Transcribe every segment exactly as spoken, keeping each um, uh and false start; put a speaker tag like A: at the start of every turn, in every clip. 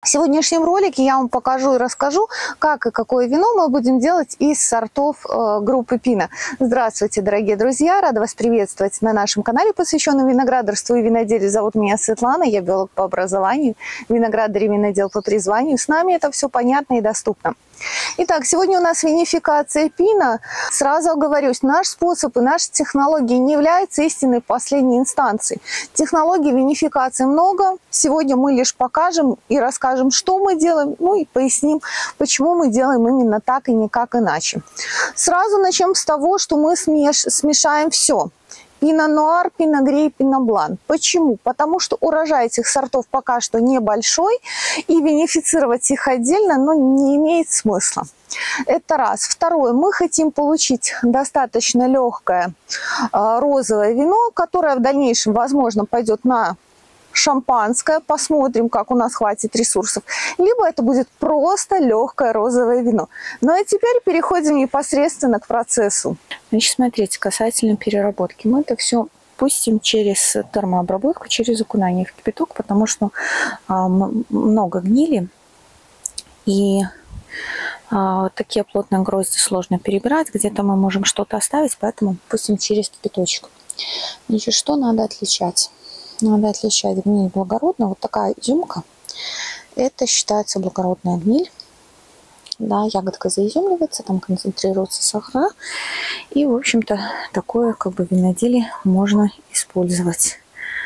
A: В сегодняшнем ролике я вам покажу и расскажу, как и какое вино мы будем делать из сортов э, группы Пино. Здравствуйте, дорогие друзья! Рада вас приветствовать на нашем канале, посвященном виноградарству и виноделию. Зовут меня Светлана, я биолог по образованию, виноградарь и винодел по призванию. С нами это все понятно и доступно. Итак, сегодня у нас винификация Пино. Сразу оговорюсь, наш способ и наша технология не являются истинной последней инстанцией. Технологий винификации много. Сегодня мы лишь покажем и расскажем, что мы делаем, ну и поясним, почему мы делаем именно так и никак иначе. Сразу начнем с того, что мы смеш... смешаем все. Пино Нуар, Пино Грей, Пино Блан. Почему? Потому что урожай этих сортов пока что небольшой, и винифицировать их отдельно, но не имеет смысла. Это раз. Второе. Мы хотим получить достаточно легкое э, розовое вино, которое в дальнейшем, возможно, пойдет на шампанское. Посмотрим, как у нас хватит ресурсов. Либо это будет просто легкое розовое вино. Ну а теперь переходим непосредственно к процессу.
B: Значит, смотрите, касательно переработки. Мы это все пустим через термообработку, через окунание в кипяток, потому что а, много гнили. И а, такие плотные грозди сложно перебирать. Где-то мы можем что-то оставить, поэтому пустим через кипяточек. Значит, что надо отличать? Надо отличать гниль благородную. Вот такая изюмка. Это считается благородная гниль. Да, ягодка заизюмливается, там концентрируются сахара. И, в общем-то, такое как бы виноделие можно использовать.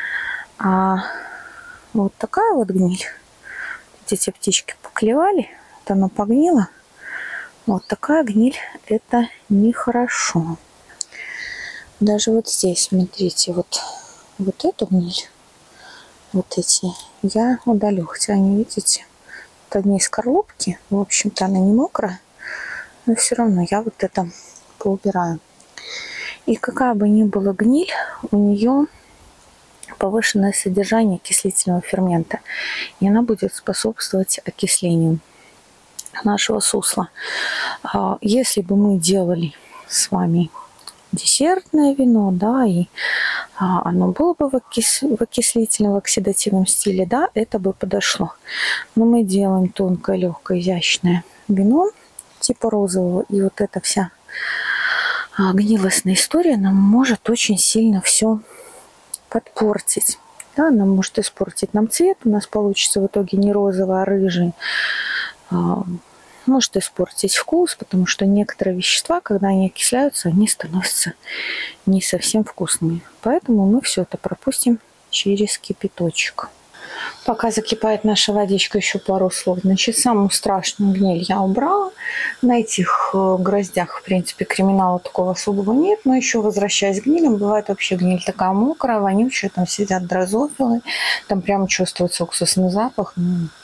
B: А вот такая вот гниль. Эти птички поклевали, вот она погнила. Вот такая гниль, это нехорошо. Даже вот здесь, смотрите, вот, вот эту гниль, вот эти, я удалю. Хотя они, видите, вот одни скорлупки. В общем-то, она не мокрая, но все равно я вот это поубираю. И какая бы ни была гниль, у нее повышенное содержание окислительного фермента. И она будет способствовать окислению нашего сусла. Если бы мы делали с вами десертное вино, да, и а, оно было бы в, окис... в окислительном, в оксидативном стиле, да, это бы подошло. Но мы делаем тонкое, легкое, изящное вино типа розового, и вот эта вся а, гнилостная история нам может очень сильно все подпортить. Да, она может испортить нам цвет, у нас получится в итоге не розовый, а рыжий. А, может испортить вкус, потому что некоторые вещества, когда они окисляются, они становятся не совсем вкусными. Поэтому мы все это пропустим через кипяточек. Пока закипает наша водичка, еще пару слов. Значит, самую страшную гниль я убрала. На этих гроздях, в принципе, криминала такого особого нет. Но еще возвращаясь к гнилям, бывает вообще гниль такая мокрая, вонючая. Там сидят дрозофилы, там прямо чувствуется уксусный запах.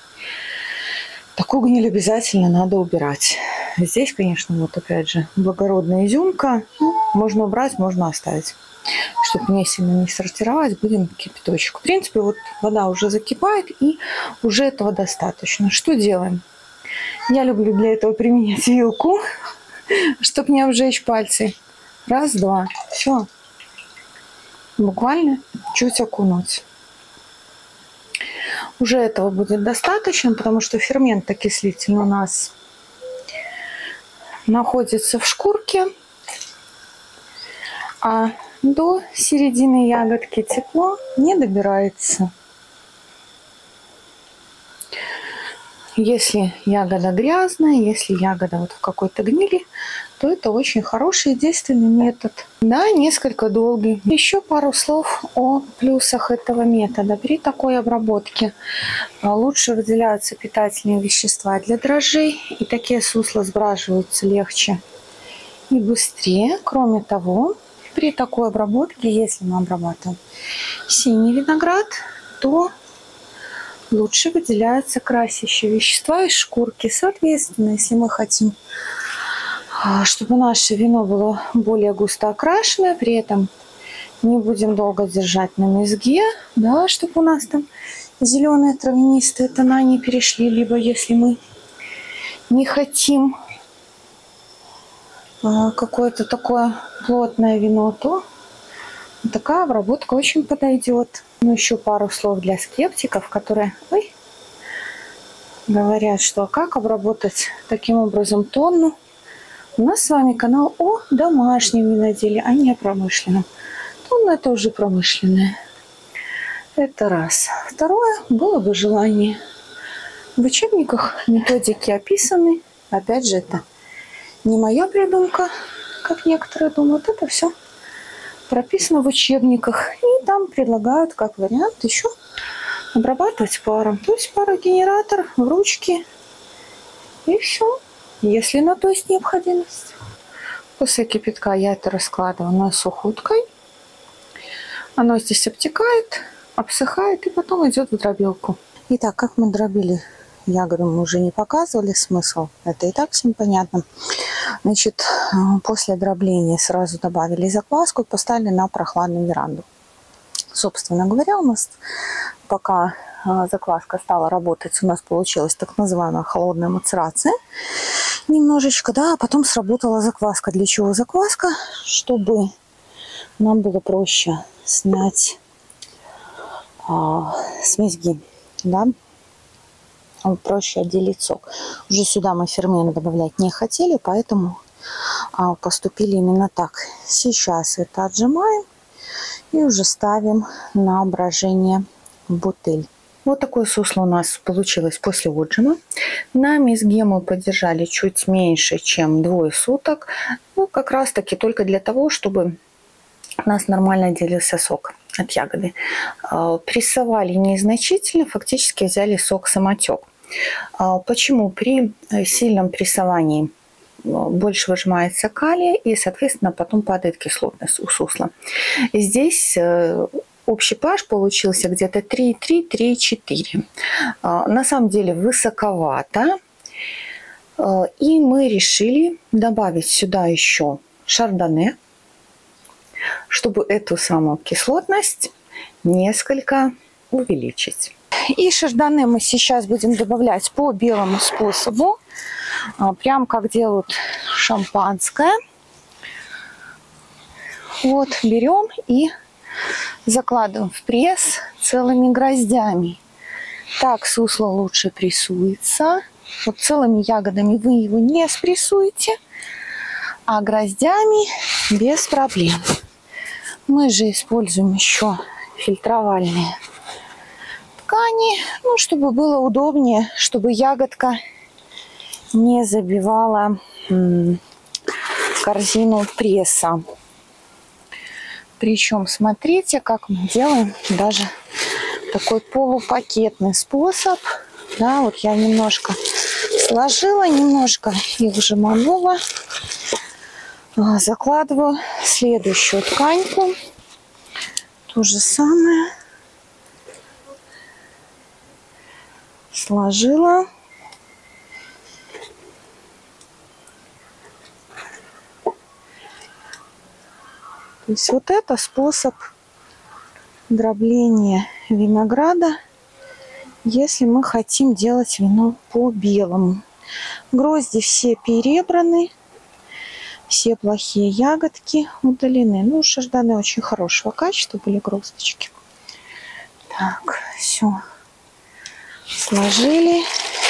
B: Такую гниль обязательно надо убирать. Здесь, конечно, вот опять же благородная изюмка. Ну, можно убрать, можно оставить. Чтобы не сильно не сортировать, будем кипяточек. В принципе, вот вода уже закипает, и уже этого достаточно. Что делаем? Я люблю для этого применять вилку, чтобы не обжечь пальцы. Раз, два. Все. Буквально чуть окунуть. Уже этого будет достаточно, потому что фермент окислительный у нас находится в шкурке, а до середины ягодки тепло не добирается. Если ягода грязная, если ягода вот в какой-то гнили, то это очень хороший и действенный метод. Да, несколько долгий. Еще пару слов о плюсах этого метода. При такой обработке лучше выделяются питательные вещества для дрожжей, и такие сусла сбраживаются легче и быстрее. Кроме того, при такой обработке, если мы обрабатываем синий виноград, то лучше выделяются красящие вещества из шкурки. Соответственно, если мы хотим, чтобы наше вино было более густо окрашенное, при этом не будем долго держать на мезге, да, чтобы у нас там зеленые травянистые тона не перешли, либо если мы не хотим какое-то такое плотное вино, то такая обработка очень подойдет. Ну, еще пару слов для скептиков, которые ой, говорят, что как обработать таким образом тонну. У нас с вами канал о домашнем виноделии, а не о промышленном. Тонна это уже промышленное. Это раз. Второе, было бы желание. В учебниках методики описаны. Опять же, это не моя придумка, как некоторые думают. Это все прописано в учебниках. И там предлагают как вариант еще обрабатывать паром. То есть парогенератор в ручке. И все. Если на то есть необходимость. После кипятка я это раскладываю на сухую ткань. Оно здесь обтекает, обсыхает и потом идет в дробилку. Итак, как мы дробили ягоду, мы уже не показывали смысл. Это и так всем понятно. Значит, после дробления сразу добавили закваску и поставили на прохладную веранду. Собственно говоря, у нас пока закваска стала работать, у нас получилась так называемая холодная мацерация. Немножечко, да, а потом сработала закваска. Для чего закваска? Чтобы нам было проще снять а, смезги, да, проще отделить сок. Уже сюда мы фермент добавлять не хотели, поэтому а, поступили именно так. Сейчас это отжимаем и уже ставим на брожение в бутыль. Вот такое сусло у нас получилось после отжима. На мезге мы подержали чуть меньше, чем двое суток. Ну, как раз таки только для того, чтобы у нас нормально отделился сок от ягоды. Прессовали незначительно, фактически взяли сок самотек. Почему? При сильном прессовании больше выжимается калий и, соответственно, потом падает кислотность у сусла. Здесь общий pH получился где-то три и три — три и четыре. На самом деле высоковато. И мы решили добавить сюда еще шардоне, чтобы эту самую кислотность несколько увеличить. И шардоне мы сейчас будем добавлять по белому способу, прям как делают шампанское. Вот, берем и закладываем в пресс целыми гроздями. Так сусло лучше прессуется. Вот целыми ягодами вы его не спрессуете, а гроздями без проблем. Мы же используем еще фильтровальные ткани, ну, чтобы было удобнее, чтобы ягодка не забивала м, корзину пресса. Причем смотрите, как мы делаем даже такой полупакетный способ. Да, вот я немножко сложила, немножко их вжиманула. Закладываю следующую тканьку. То же самое. Сложила. То есть вот это способ дробления винограда, если мы хотим делать вино по белому. Грозди все перебраны, все плохие ягодки удалены. Ну, шардоне очень хорошего качества были гроздочки. Так, все. Сложили,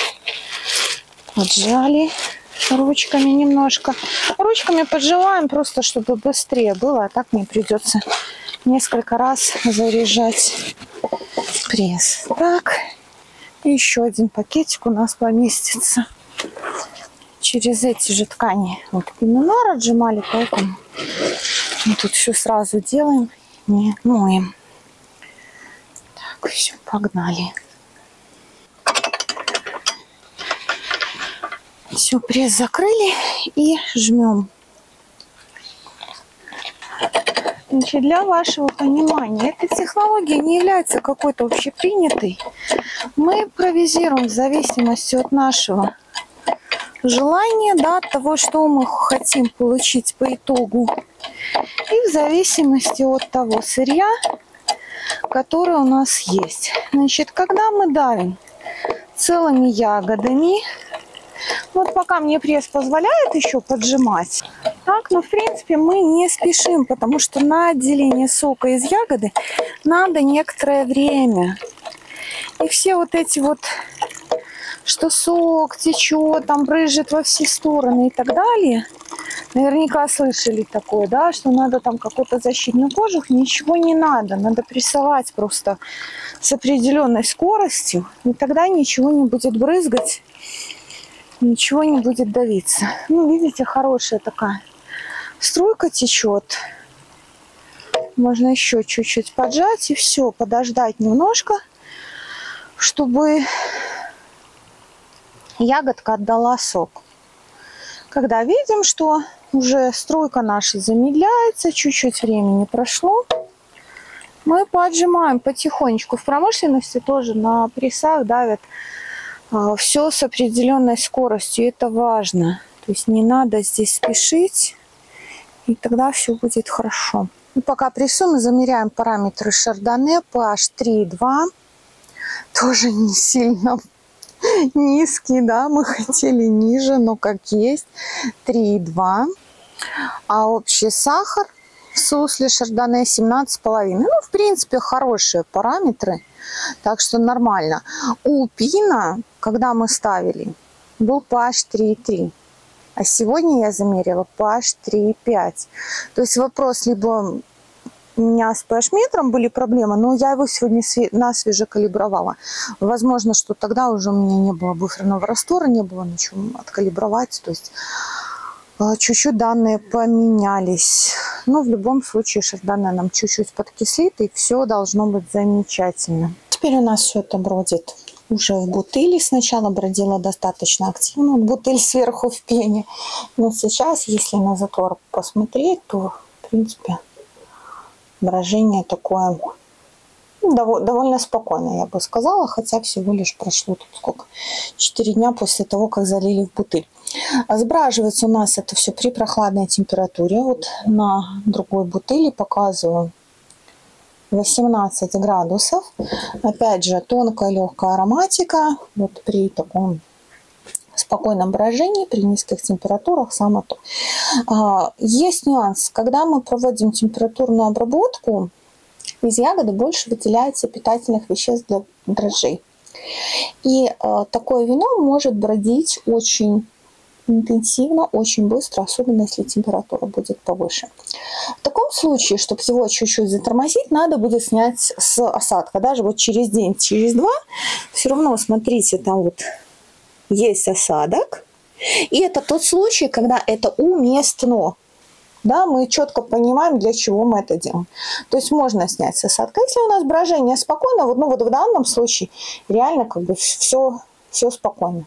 B: поджали ручками немножко. Ручками поджимаем просто, чтобы быстрее было, а так мне придется несколько раз заряжать пресс. Так, еще один пакетик у нас поместится. Через эти же ткани вот пинонар отжимали, поэтому мы тут все сразу делаем, не моем. Так, все, погнали. Все, пресс закрыли и жмем. Значит, для вашего понимания, эта технология не является какой-то общепринятой. Мы импровизируем в зависимости от нашего желания, да, от того, что мы хотим получить по итогу. И в зависимости от того сырья, которое у нас есть. Значит, когда мы давим целыми ягодами, вот пока мне пресс позволяет еще поджимать, так, но в принципе мы не спешим, потому что на отделение сока из ягоды надо некоторое время. И все вот эти вот
A: что сок течет, там брызжет во все стороны и так далее. Наверняка слышали такое, да, что надо там какой-то защитный кожух. Ничего не надо, надо прессовать просто с определенной скоростью, и тогда ничего не будет брызгать, ничего не будет давиться. Ну, видите, хорошая такая струйка течет. Можно еще чуть-чуть поджать и все, подождать немножко, чтобы ягодка отдала сок. Когда видим, что уже струйка наша замедляется, чуть-чуть времени прошло, мы поджимаем потихонечку. В промышленности тоже на прессах давят а, все с определенной скоростью. Это важно. То есть не надо здесь спешить, и тогда все будет хорошо. И пока прессуем, мы замеряем параметры шардоне. pH три и два. Тоже не сильно низкий, да, мы хотели ниже, но как есть. три и два. А общий сахар в сусле шардоне семнадцать с половиной. Ну, в принципе, хорошие параметры, так что нормально. У пина, когда мы ставили, был pH три и три. А сегодня я замерила pH три и пять. То есть вопрос, либо у меня с pH-метром были проблемы, но я его сегодня насвеже калибровала. Возможно, что тогда уже у меня не было буферного раствора, не было ничего откалибровать. То есть чуть-чуть данные поменялись. Но в любом случае шардоне нам чуть-чуть подкислит, и все должно быть замечательно. Теперь у нас все это бродит уже в бутыли. Сначала бродила достаточно активно, бутыль сверху в пене. Но сейчас, если на затвор посмотреть, то, в принципе, брожение такое довольно спокойное, я бы сказала. Хотя всего лишь прошло тут сколько? четыре дня после того, как залили в бутыль. Сбраживается у нас это все при прохладной температуре. Вот на другой бутыли показываю восемнадцать градусов. Опять же, тонкая легкая ароматика. Вот при таком спокойном брожении, при низких температурах само то. Есть нюанс. Когда мы проводим температурную обработку, из ягоды больше выделяется питательных веществ для дрожжей. И э, такое вино может бродить очень интенсивно, очень быстро, особенно если температура будет повыше. В таком случае, чтобы его чуть-чуть затормозить, надо будет снять с осадка. Даже вот через день, через два, все равно, смотрите, там вот есть осадок. И это тот случай, когда это уместно. Да, мы четко понимаем, для чего мы это делаем. То есть можно снять с осадка. Если у нас брожение спокойно, вот, ну вот в данном случае реально как бы все, все спокойно.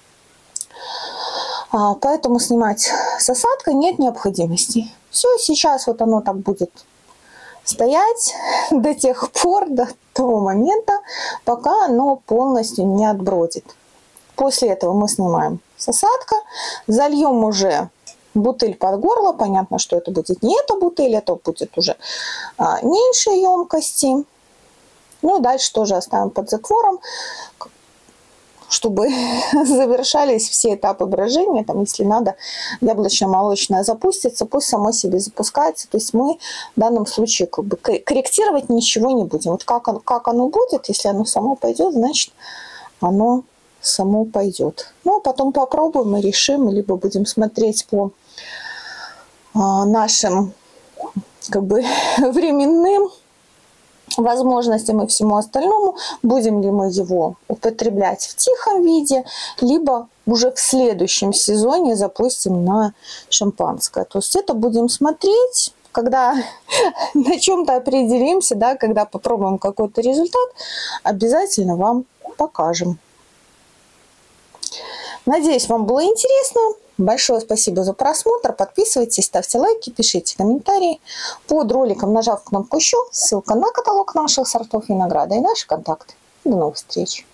A: А, поэтому снимать с осадка нет необходимости. Все, сейчас вот оно так будет стоять до тех пор, до того момента, пока оно полностью не отбродит. После этого мы снимаем с осадка, зальем уже бутыль под горло. Понятно, что это будет не эта бутыль, это будет уже а, меньшей емкости. Ну и дальше тоже оставим под затвором, чтобы завершались все этапы брожения. Там, если надо, яблочно-молочное запустится, пусть само себе запускается. То есть мы в данном случае как бы корректировать ничего не будем. Вот как оно, как оно будет, если оно само пойдет, значит оно само пойдет. Ну, а потом попробуем и решим, либо будем смотреть по а, нашим как бы временным возможностям и всему остальному, будем ли мы его употреблять в тихом виде, либо уже в следующем сезоне запустим на шампанское. То есть это будем смотреть, когда на чем-то определимся, да, когда попробуем какой-то результат, обязательно вам покажем. Надеюсь, вам было интересно. Большое спасибо за просмотр. Подписывайтесь, ставьте лайки, пишите комментарии. Под роликом, нажав кнопку «Еще», ссылка на каталог наших сортов винограда и наши контакты. До новых встреч!